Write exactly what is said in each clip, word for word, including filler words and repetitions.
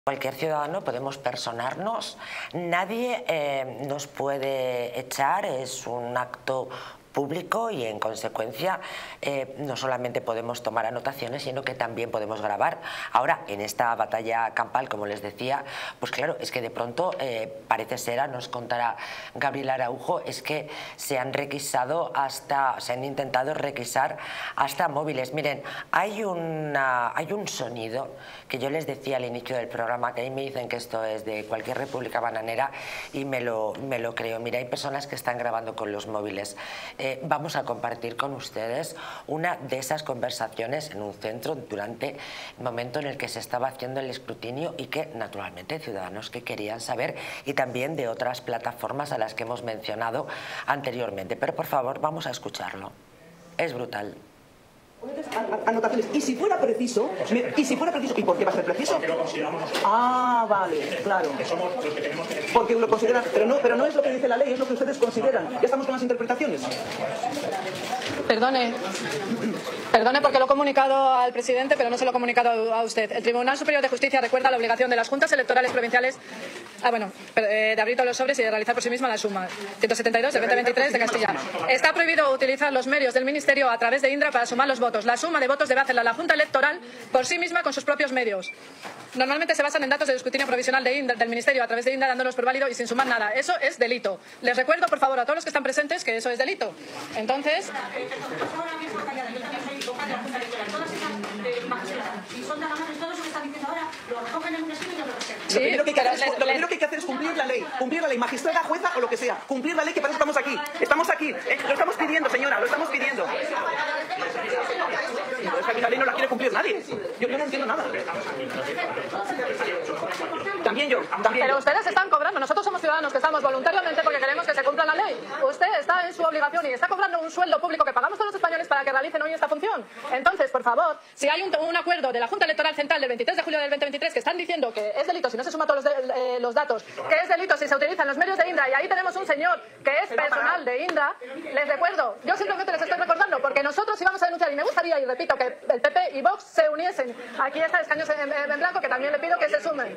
Cualquier ciudadano podemos personarnos, nadie eh, nos puede echar, es un acto público y en consecuencia eh, no solamente podemos tomar anotaciones, sino que también podemos grabar. Ahora, en esta batalla campal, como les decía, pues claro, es que de pronto eh, parece ser, nos contará Gabriel Araujo, es que se han requisado hasta, se han intentado requisar hasta móviles. Miren, hay, una, hay un sonido que yo les decía al inicio del programa, que ahí me dicen que esto es de cualquier república bananera y me lo, me lo creo. Mira, hay personas que están grabando con los móviles. Eh, vamos a compartir con ustedes una de esas conversaciones en un centro durante el momento en el que se estaba haciendo el escrutinio y que naturalmente ciudadanos que querían saber, y también de otras plataformas a las que hemos mencionado anteriormente. Pero por favor, vamos a escucharlo. Es brutal. Anotaciones. Y si fuera preciso, me, y si fuera preciso, ¿y por qué va a ser preciso? Porque lo consideramos nosotros. Ah, vale, claro. Que somos los que tenemos que... Porque lo consideran, pero no, pero no es lo que dice la ley, es lo que ustedes consideran. Ya estamos con las interpretaciones. Perdone, perdone porque lo he comunicado al presidente, pero no se lo he comunicado a usted. El Tribunal Superior de Justicia recuerda la obligación de las juntas electorales provinciales ah, bueno, de abrir todos los sobres y de realizar por sí misma la suma. ciento setenta y dos de veinte veintitrés de Castilla. Está prohibido utilizar los medios del Ministerio a través de Indra para sumar los votos. La suma de votos debe hacerla la Junta Electoral por sí misma con sus propios medios. Normalmente se basan en datos del escrutinio provisional de Indra, del Ministerio a través de Indra, dándolos por válido y sin sumar nada. Eso es delito. Les recuerdo, por favor, a todos los que están presentes que eso es delito. Entonces... Lo primero, que hay que hacer es, lo primero que hay que hacer es cumplir la ley, cumplir la ley, magistrada, jueza o lo que sea, cumplir la ley, que para eso estamos aquí, estamos aquí, eh, lo estamos pidiendo, señora, lo estamos pidiendo. Es que aquí la ley no la quiere cumplir nadie, yo, yo no entiendo nada. También yo, también Pero yo. ustedes están cobrando, nosotros somos ciudadanos que estamos voluntariamente porque queremos que se cumpla la ley. Usted está en su obligación y está cobrando un sueldo público que pagamos todos los españoles para que realicen hoy esta función. Entonces, por favor, si hay un, un acuerdo de la Junta Electoral Central del veintitrés de julio del veinte veintitrés que están diciendo que es delito si no se suman todos los, de, eh, los datos, que es delito si se utilizan los medios de Indra, y ahí tenemos un señor que es personal de Indra, les recuerdo, yo simplemente les estoy recordando porque nosotros íbamos a denunciar, y me gustaría, y repito, que el P P y Vox se uniesen. Aquí está escaños en, en, en blanco, que también le pido que se sumen.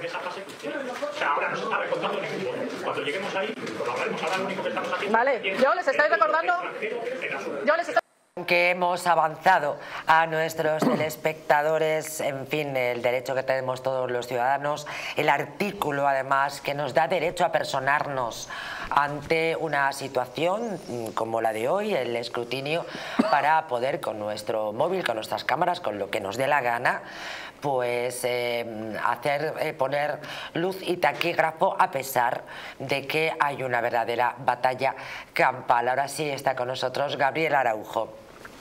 O sea, ahora no se está recordando ningún voto. Cuando lleguemos ahí, lo hablaremos. Ahora lo único que estamos haciendo... Vale, yo les estoy recordando... Yo les estoy... Que hemos avanzado a nuestros telespectadores, en fin, el derecho que tenemos todos los ciudadanos, el artículo además que nos da derecho a personarnos ante una situación como la de hoy, el escrutinio, para poder con nuestro móvil, con nuestras cámaras, con lo que nos dé la gana, pues eh, hacer eh, poner luz y taquígrafo a pesar de que hay una verdadera batalla campal. Ahora sí está con nosotros Gabriel Araujo.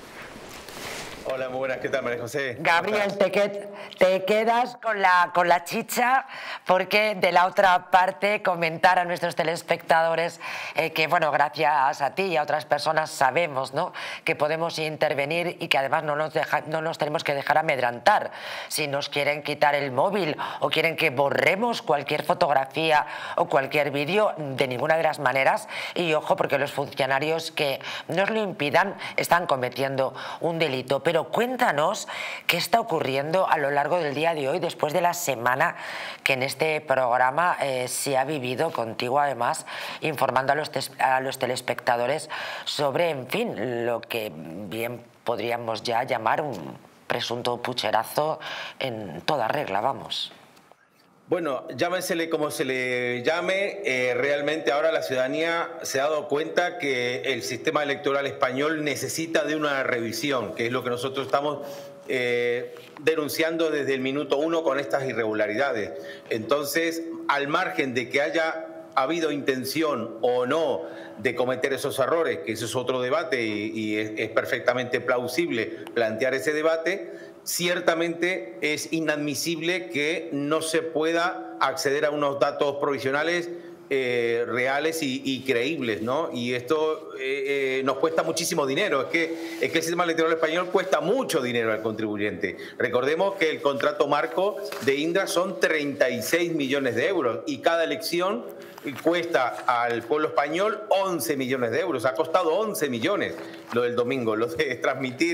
Hola, muy buenas, ¿qué tal, María José? Gabriel, te, que, te quedas con la, con la chicha, porque de la otra parte comentar a nuestros telespectadores eh, que, bueno, gracias a ti y a otras personas sabemos, ¿no?, que podemos intervenir y que además no nos, deja, no nos tenemos que dejar amedrantar. Si nos quieren quitar el móvil o quieren que borremos cualquier fotografía o cualquier vídeo, de ninguna de las maneras, y ojo, porque los funcionarios que nos lo impidan están cometiendo un delito. Pero cuéntanos qué está ocurriendo a lo largo del día de hoy, después de la semana que en este programa eh, se ha vivido contigo, además, informando a los, a los telespectadores sobre, en fin, lo que bien podríamos ya llamar un presunto pucherazo en toda regla, vamos. Bueno, llámensele como se le llame, eh, realmente ahora la ciudadanía se ha dado cuenta que el sistema electoral español necesita de una revisión, que es lo que nosotros estamos eh, denunciando desde el minuto uno con estas irregularidades. Entonces, al margen de que haya habido intención o no de cometer esos errores, que ese es otro debate y, y es, es perfectamente plausible plantear ese debate, ciertamente es inadmisible que no se pueda acceder a unos datos provisionales eh, reales y, y creíbles, ¿no? Y esto eh, eh, nos cuesta muchísimo dinero. Es que, es que el sistema electoral español cuesta mucho dinero al contribuyente. Recordemos que el contrato marco de Indra son treinta y seis millones de euros y cada elección cuesta al pueblo español once millones de euros. Ha costado once millones lo del domingo, lo de transmitir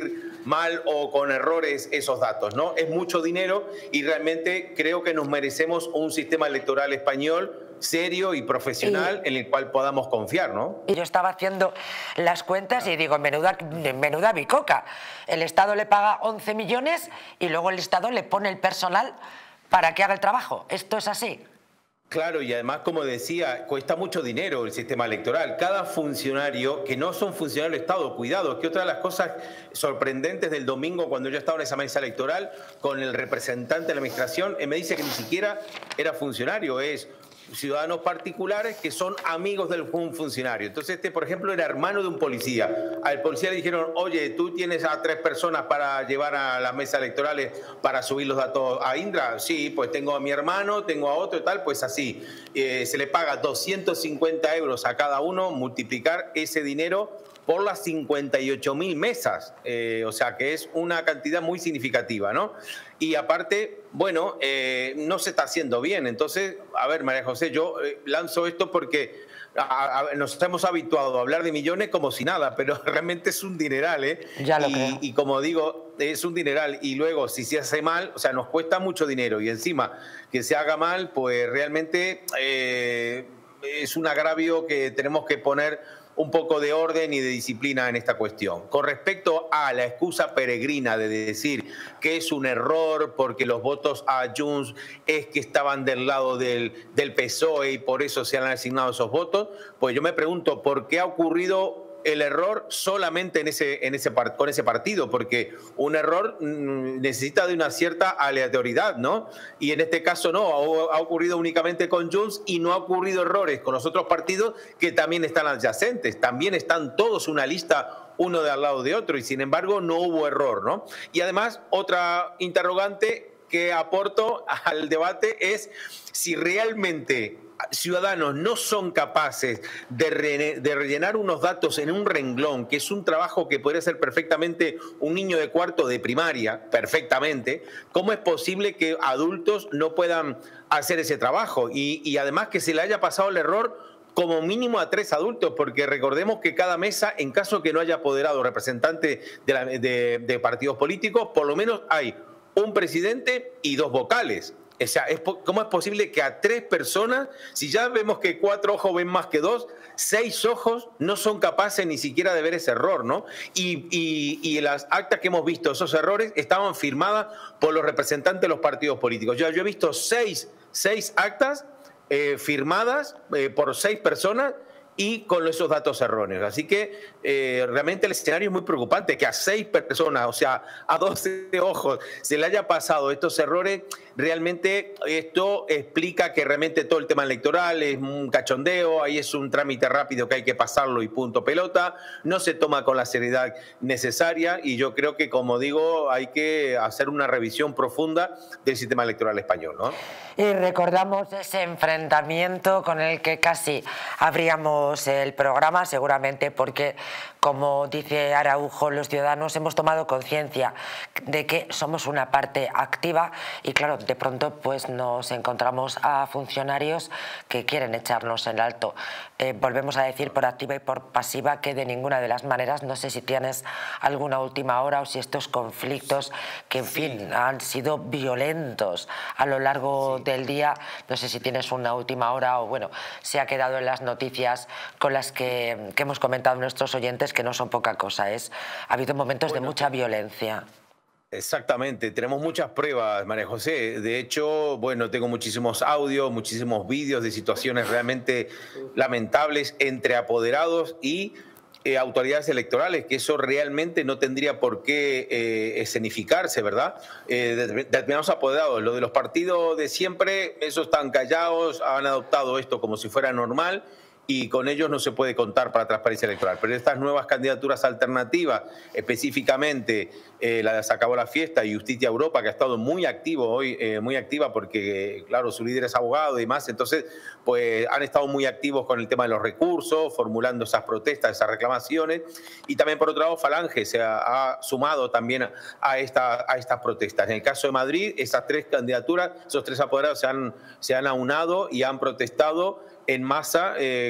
mal o con errores esos datos, ¿no? Es mucho dinero y realmente creo que nos merecemos un sistema electoral español serio y profesional y, en el cual podamos confiar, ¿no? Y yo estaba haciendo las cuentas y digo, menuda, menuda bicoca. El Estado le paga once millones y luego el Estado le pone el personal para que haga el trabajo. ¿Esto es así? Claro, y además, como decía, cuesta mucho dinero el sistema electoral. Cada funcionario, que no son funcionarios del Estado, cuidado, que otra de las cosas sorprendentes del domingo cuando yo estaba en esa mesa electoral con el representante de la administración, él me dice que ni siquiera era funcionario, es ciudadanos particulares que son amigos de un funcionario. Entonces este, por ejemplo, era hermano de un policía. Al policía le dijeron, oye, ¿tú tienes a tres personas para llevar a las mesas electorales para subir los datos a Indra? Sí, pues tengo a mi hermano, tengo a otro y tal, pues así. Eh, se le paga doscientos cincuenta euros a cada uno, multiplicar ese dinero por las cincuenta y ocho mil mesas, eh, o sea que es una cantidad muy significativa, ¿no? Y aparte, bueno, eh, no se está haciendo bien. Entonces, a ver, María José, yo eh, lanzo esto porque a, a, nos hemos habituado a hablar de millones como si nada, pero realmente es un dineral, ¿eh? Ya lo y, creo. y como digo, es un dineral. Y luego, si se hace mal, o sea, nos cuesta mucho dinero. Y encima, que se haga mal, pues realmente eh, es un agravio que tenemos que poner un poco de orden y de disciplina en esta cuestión. Con respecto a la excusa peregrina de decir que es un error porque los votos a Junts es que estaban del lado del, del P S O E y por eso se han asignado esos votos, pues yo me pregunto por qué ha ocurrido el error solamente en ese, en ese, con ese partido, porque un error necesita de una cierta aleatoriedad, ¿no? Y en este caso no, ha, ha ocurrido únicamente con Junts y no ha ocurrido errores con los otros partidos que también están adyacentes, también están todos una lista uno de al lado de otro y sin embargo no hubo error, ¿no? Y además otra interrogante que aporto al debate es si realmente ciudadanos no son capaces de, re, de rellenar unos datos en un renglón, que es un trabajo que podría ser perfectamente un niño de cuarto de primaria, perfectamente, ¿cómo es posible que adultos no puedan hacer ese trabajo? Y, y además que se le haya pasado el error como mínimo a tres adultos, porque recordemos que cada mesa, en caso que no haya apoderado representante de, la, de, de partidos políticos, por lo menos hay un presidente y dos vocales. O sea, es, ¿cómo es posible que a tres personas, si ya vemos que cuatro ojos ven más que dos, seis ojos no son capaces ni siquiera de ver ese error, ¿no? Y, y, y las actas que hemos visto, esos errores, estaban firmadas por los representantes de los partidos políticos. Yo, yo he visto seis, seis actas eh, firmadas eh, por seis personas y con esos datos erróneos. Así que eh, realmente el escenario es muy preocupante, que a seis personas, o sea, a doce ojos, se le haya pasado estos errores. Realmente esto explica que realmente todo el tema electoral es un cachondeo, ahí es un trámite rápido que hay que pasarlo y punto pelota, no se toma con la seriedad necesaria y yo creo que, como digo, hay que hacer una revisión profunda del sistema electoral español, ¿no? Y recordamos ese enfrentamiento con el que casi abríamos el programa, seguramente porque, como dice Araujo, los ciudadanos hemos tomado conciencia de que somos una parte activa y, claro, de pronto pues nos encontramos a funcionarios que quieren echarnos en alto. Eh, volvemos a decir por activa y por pasiva que de ninguna de las maneras, no sé si tienes alguna última hora o si estos conflictos que, en sí. fin, han sido violentos a lo largo sí. del día, no sé si tienes una última hora o, bueno, se ha quedado en las noticias con las que, que hemos comentado nuestros oyentes, que no son poca cosa, es, ha habido momentos bueno, de mucha violencia. Exactamente, tenemos muchas pruebas, María José. De hecho, bueno, tengo muchísimos audios, muchísimos vídeos de situaciones realmente lamentables entre apoderados y eh, autoridades electorales, que eso realmente no tendría por qué eh, escenificarse, ¿verdad? Eh, determinados apoderados, lo de los partidos de siempre, esos están callados, han adoptado esto como si fuera normal y con ellos no se puede contar para transparencia electoral. Pero estas nuevas candidaturas alternativas, específicamente eh, la de Se Acabó la Fiesta y Justicia Europa, que ha estado muy activo hoy, eh, muy activa porque, claro, su líder es abogado y demás, entonces pues han estado muy activos con el tema de los recursos, formulando esas protestas, esas reclamaciones, y también por otro lado Falange se ha, ha sumado también a, esta, a estas protestas. En el caso de Madrid, esas tres candidaturas, esos tres apoderados se han, se han aunado y han protestado en masa eh,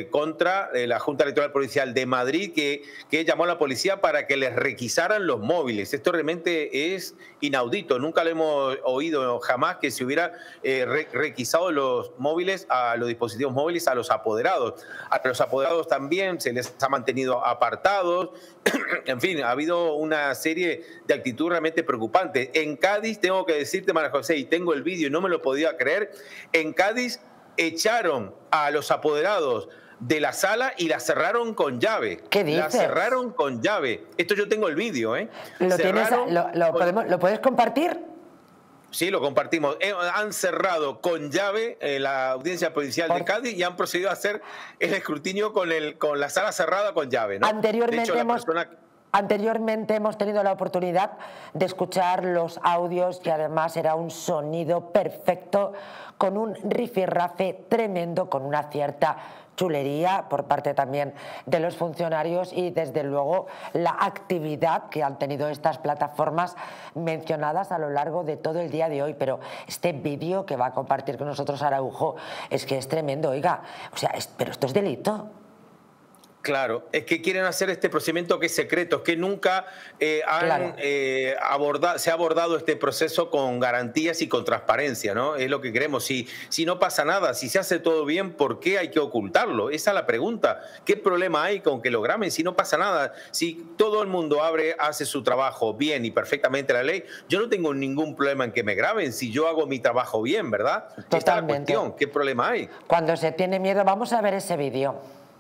eh, contra eh, la Junta Electoral Provincial de Madrid, que, que llamó a la policía para que les requisaran los móviles. Esto realmente es inaudito. Nunca lo hemos oído jamás que se hubiera eh, re requisado los móviles, a los dispositivos móviles, a los apoderados. A los apoderados también se les ha mantenido apartados. En fin, ha habido una serie de actitudes realmente preocupantes. En Cádiz, tengo que decirte, María José, y tengo el vídeo y no me lo podía creer, en Cádiz echaron a los apoderados de la sala y la cerraron con llave. ¿Qué dices? La cerraron con llave. Esto yo tengo el vídeo, ¿eh? ¿Lo, tienes, lo, lo, con... podemos, ¿Lo puedes compartir? Sí, lo compartimos. Eh, han cerrado con llave eh, la audiencia provincial Por... de Cádiz y han procedido a hacer el escrutinio con, el, con la sala cerrada con llave, ¿no? Anteriormente de hecho, hemos... persona... Anteriormente hemos tenido la oportunidad de escuchar los audios y además era un sonido perfecto, con un rifirrafe tremendo, con una cierta chulería por parte también de los funcionarios y desde luego la actividad que han tenido estas plataformas mencionadas a lo largo de todo el día de hoy. Pero este vídeo que va a compartir con nosotros Araujo es que es tremendo, oiga, o sea, es, pero esto es delito. Claro, es que quieren hacer este procedimiento que es secreto, es que nunca eh, han, claro. eh, abordado, se ha abordado este proceso con garantías y con transparencia, ¿no? Es lo que queremos. Si, si no pasa nada, si se hace todo bien, ¿por qué hay que ocultarlo? Esa es la pregunta. ¿Qué problema hay con que lo graben si no pasa nada? Si todo el mundo abre, hace su trabajo bien y perfectamente la ley, yo no tengo ningún problema en que me graben si yo hago mi trabajo bien, ¿verdad? Totalmente. Esta es la cuestión. ¿Qué problema hay? Cuando se tiene miedo, vamos a ver ese vídeo.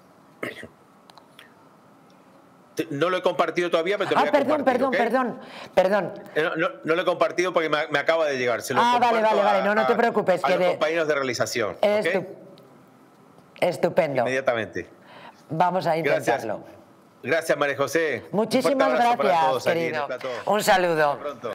No lo he compartido todavía, pero te lo ah, voy a perdón, compartir, perdón, ¿okay? perdón, perdón. No, no, no lo he compartido porque me, me acaba de llegar. Se lo ah, vale, vale, vale, no, no te preocupes. A, a que los de... compañeros de realización. Estu... ¿Okay? Estupendo. Inmediatamente. Vamos a intentarlo. Gracias, Gracias María José. Muchísimas gracias, querido. Un saludo.